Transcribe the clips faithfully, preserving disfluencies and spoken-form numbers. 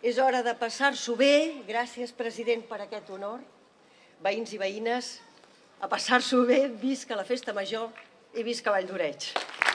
És hora de passar-s'ho bé. Gràcies, president, per aquest honor. Veïns i veïnes, a passar-s'ho bé. Visca la Festa Major i visca Vall d'Oreig.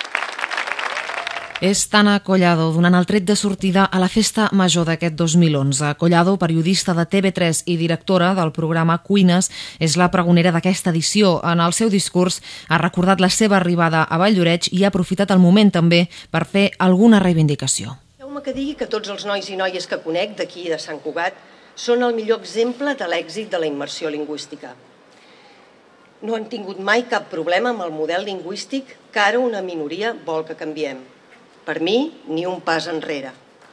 És Tana Collado donant el tret de sortida a la Festa Major d'aquest dos mil onze. Collado, periodista de T V tres i directora del programa Cuines, és la pregonera d'aquesta edició. En el seu discurs ha recordat la seva arribada a Vall d'Oreig i ha aprofitat el moment també per fer alguna reivindicació. Deixeu-me que digui que tots els nois i noies que conec d'aquí de Sant Cugat són el millor exemple de l'èxit de la immersió lingüística. No han tingut mai cap problema amb el model lingüístic que ara una minoria vol que canviem. Per mi, ni un pas enrere.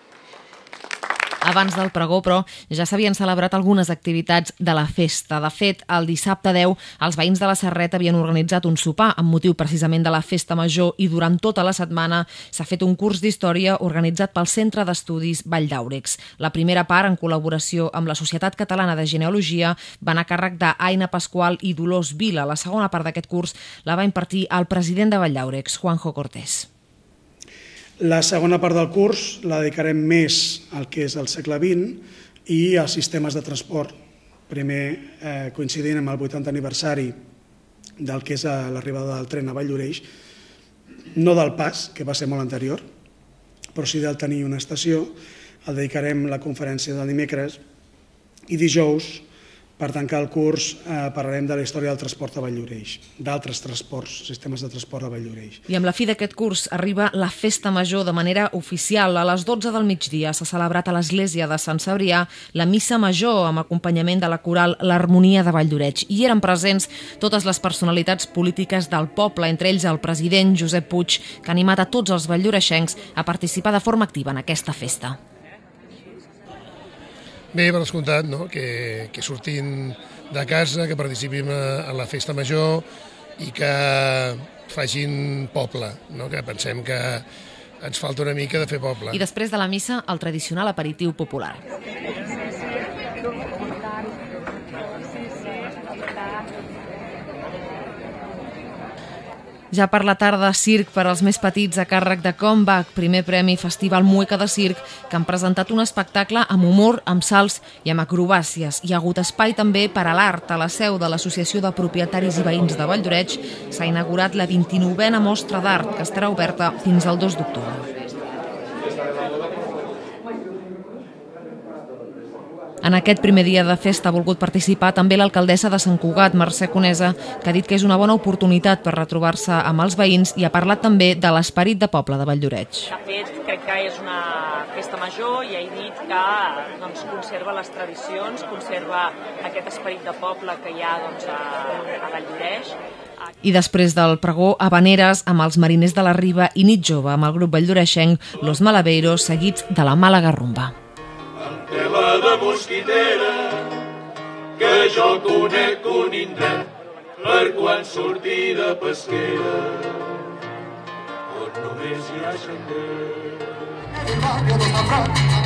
Abans del pregó, però, ja s'havien celebrat algunes activitats de la festa. De fet, el dissabte deu, els veïns de la Serret havien organitzat un sopar amb motiu precisament de la Festa Major i durant tota la setmana s'ha fet un curs d'història organitzat pel Centre d'Estudis Vall d'Àurecs. La primera part, en col·laboració amb la Societat Catalana de Genealogia, va anar a càrrec d'Aina Pasqual i Dolors Vila. La segona part d'aquest curs la va impartir el president de Vall d'Àurecs, Juanjo Cortés. La segona part del curs la dedicarem més al que és el segle vint i als sistemes de transport. Primer, eh, coincidint amb el vuitantè aniversari del que és l'arribada del tren a Vall d'Oreig, no del pas, que va ser molt anterior, però sí del tenir una estació. El dedicarem la conferència del dimecres i dijous, per tancar el curs, eh, parlarem de la història del transport a Vall d'Oreig, d'altres transports, sistemes de transport a Vall d'Oreig. I amb la fi d'aquest curs arriba la Festa Major de manera oficial. A les dotze del migdia s'ha celebrat a l'església de Sant Cebrià la Missa Major amb acompanyament de la coral L'Harmonia de Vall d'Oreig. Hi eren presents totes les personalitats polítiques del poble, entre ells el president Josep Puig, que ha animat a tots els valldoreixencs a participar de forma activa en aquesta festa. Bé, per descomptat, no? que, que surtin de casa, que participin en la Festa Major i que facin poble, no? Que pensem que ens falta una mica de fer poble. I després de la missa, el tradicional aperitiu popular. Ja per la tarda, circ per als més petits a càrrec de Comeback, primer premi Festival Mueca de Circ, que han presentat un espectacle amb humor, amb salts i amb acrobàcies. Hi ha hagut espai també per a l'art. A la seu de l'Associació de Propietaris i Veïns de Vall d'Oreig s'ha inaugurat la vint-i-novena mostra d'art, que estarà oberta fins al dos d'octubre. En aquest primer dia de festa ha volgut participar també l'alcaldessa de Sant Cugat, Mercè Conesa, que ha dit que és una bona oportunitat per retrobar-se amb els veïns i ha parlat també de l'esperit de poble de Vall d'Oreig. De fet, crec que és una festa major i he dit que doncs, conserva les tradicions, conserva aquest esperit de poble que hi ha doncs, a, a Vall d'Oreig. I després del pregó, habaneres amb els mariners de la Riba i nit jove amb el grup valldoreixenc Los Malabeiros, seguits de la Màlaga Rumba. Tela de mosquitera, que jo conec un indret per quan surti de pesquera, on només hi ha sender.